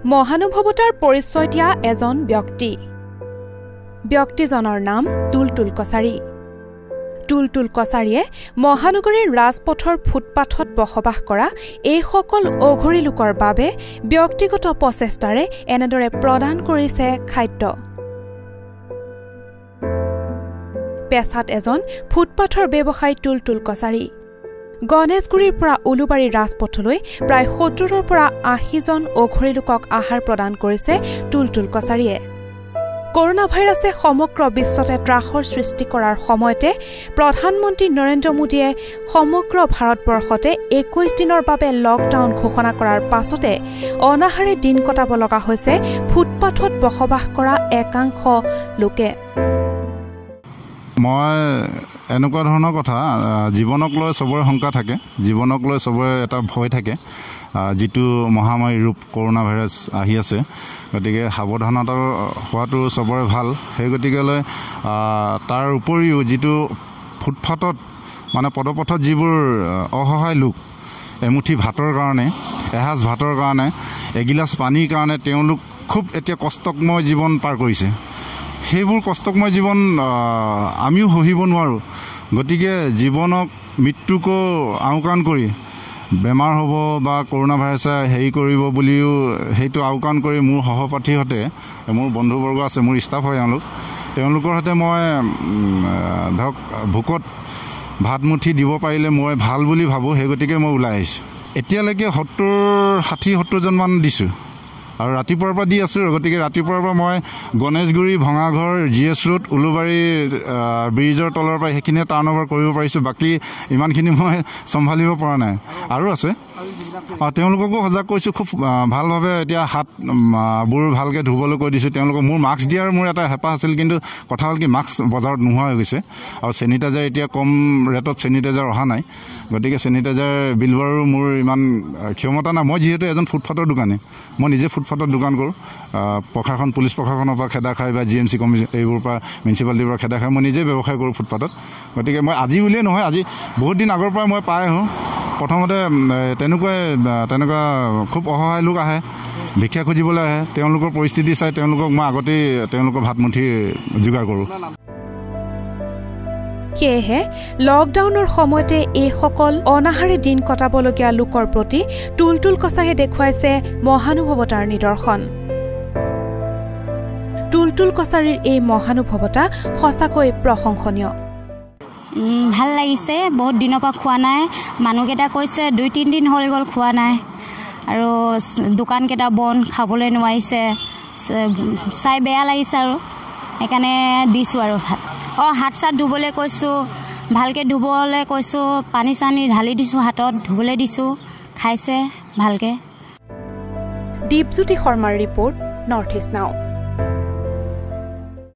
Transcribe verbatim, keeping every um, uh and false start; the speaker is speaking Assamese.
মহানুভৱতাৰ পৰিচয় দিয়া এজন ব্যক্তি ব্যক্তিজনৰ নাম টুলটুল কছাৰী টুলটুল কছাৰীয়ে মহানগৰীৰ ৰাজপথৰ ফুটপাথত বসবাস কৰা এই সকল অঘৰী লোকৰ বাবে ব্যক্তিগত প্ৰচেষ্টাৰে এনেদৰে প্ৰদান কৰিছে খাদ্য পেছাত এজন ফুটপাথৰ ব্যৱসায়ী টুলটুল কছাৰী গণেশগুৰিৰ পৰা উলুবাৰী ৰাজপথলৈ প্ৰায় সত্তৰৰ পৰা আশী জন অঘৰী লোকক আহাৰ প্ৰদান কৰিছে টুলটুল কছাৰীয়ে কৰোনা ভাইৰাছে সমগ্ৰ বিশ্বতে ত্ৰাসৰ সৃষ্টি কৰাৰ সময়তে প্ৰধানমন্ত্ৰী নৰেন্দ্ৰ মোদীয়ে সমগ্ৰ ভাৰতবৰ্ষতে একৈশ দিনৰ বাবে লকডাউন ঘোষণা কৰাৰ পাছতে অনাহাৰে দিন কটাব লগা হৈছে ফুটপাথত বসবাস কৰা একাংশ লোকে মই এনেকুৱা ধৰণৰ কথা জীৱনক লৈ সবৰে শংকা থাকে জীৱনক লৈ সবৰে এটা ভয় থাকে যেটো মহামাৰী ৰূপ কৰোনা ভাইৰাছ আহি আছে গতিকে সাৱধানতা হোৱাটো সবৰে ভাল সেই গতিকে লৈ তাৰ উপৰিও যেটো ফুটপাথত মানে পদপথত যিবোৰ অসহায় লোক এমুঠি ভাতৰ কাৰণে এহাজ ভাতৰ কাৰণে এগিলাস পানীৰ কাৰণে তেওঁলোক খুব এতিয়া কষ্টময় জীৱন পাৰ কৰিছে সেইবোৰ কষ্টময় জীৱন আমিও সহিব নোৱাৰো গতিকে জীৱনক মৃত্যুকো আওকাণ কৰি বেমাৰ হ'ব বা কৰোনা ভাইৰাছে হেৰি কৰিব বুলিও সেইটো আওকাণ কৰি মোৰ সহপাঠীহঁতে মোৰ বন্ধুবৰ্গ আছে মোৰ ষ্টাফ হয় তেওঁলোক তেওঁলোকৰ সৈতে মই ধৰক ভোকত ভাতমুঠি দিব পাৰিলে মই ভাল বুলি ভাবো সেই গতিকে মই ওলাই আহিছোঁ এতিয়ালৈকে সত্তৰ ষাঠি সত্তৰ জন মান দিছোঁ আৰু ৰাতিপুৱাৰ পৰা দি আছো গতিকে ৰাতিপুৱাৰ পৰা মই গণেশগুৰি ভঙাঘৰ জিএছ ৰোড উলুবাৰী ব্ৰিজৰ তলৰ পৰা সেইখিনি টাৰ্নঅভাৰ কৰিব পাৰিছো বাকি ইমানখিনি মই সম্ভালিব পৰা নাই আৰু আছে তেওঁলোককো সজাগ কৰিছো খুব ভালভাৱে এতিয়া হাত বোৰ ভালকে ধুবলৈ কৈ দিছো তেওঁলোকক মোৰ মাস্ক দিয়াৰ মোৰ এটা হেপা আছিল কিন্তু কথা হ'ল কি মাস্ক বজাৰত নোহোৱা হৈ গৈছে আৰু চেনিটাইজাৰ এতিয়া কম ৰেটত চেনিটাইজাৰ অহা নাই গতিকে চেনিটাইজাৰ বিলৱাৰো মোৰ ইমান ক্ষমতা নাই মই যেহেতু এজন ফুটপাথৰ দোকানী মই নিজে ফুটপাথৰ দোকান কৰোঁ প্ৰশাসন পুলিচ প্ৰশাসনৰ পৰা খেদা খাই বা জি এম চি কমিশ্যন এইবোৰ পৰা মিউনিচিপালিটিৰ পৰা খেদা খাই মই নিজে ব্যৱসায় কৰোঁ ফুটপাথত গতিকে মই আজি বুলিয়ে নহয় আজি বহুত দিন আগৰ পৰা মই পাই আহোঁ প্ৰথমতে তেনেকুৱাই তেনেকুৱা খুব অসহায় লোক আহে ভিক্ষা খুজিবলৈ আহে তেওঁলোকৰ পৰিস্থিতি চাই তেওঁলোকক মই আগতেই তেওঁলোকৰ ভাতমুঠি যোগাৰ কৰোঁ সেয়েহে লকডাউনৰ সময়তে এই সকল অনাহাৰে দিন কটাবলগীয়া লোকৰ প্ৰতি টুলটুল কছাৰীয়ে দেখুৱাইছে মহানুভৱতাৰ নিদৰ্শন টুলটুল কছাৰীৰ এই মহানুভৱতা সঁচাকৈ প্ৰশংসনীয় ভাল লাগিছে বহুত দিনৰ পৰা খোৱা নাই মানুহকেইটা কৈছে দুই তিন দিন হৈ গ'ল খোৱা নাই আৰু দোকানকেইটা বন্ধ খাবলৈ নোৱাৰিছে চাই বেয়া লাগিছে আৰু সেইকাৰণে দিছোঁ আৰু ভাত অঁ হাত চাত ধুবলৈ কৈছোঁ ভালকৈ ধুবলৈ কৈছোঁ পানী চানী ঢালি দিছোঁ হাতত ধুবলৈ দিছোঁ খাইছে ভালকৈ দীপজ্যোতি শৰ্মাৰ ৰিপৰ্ট নৰ্থ ইষ্ট নাও।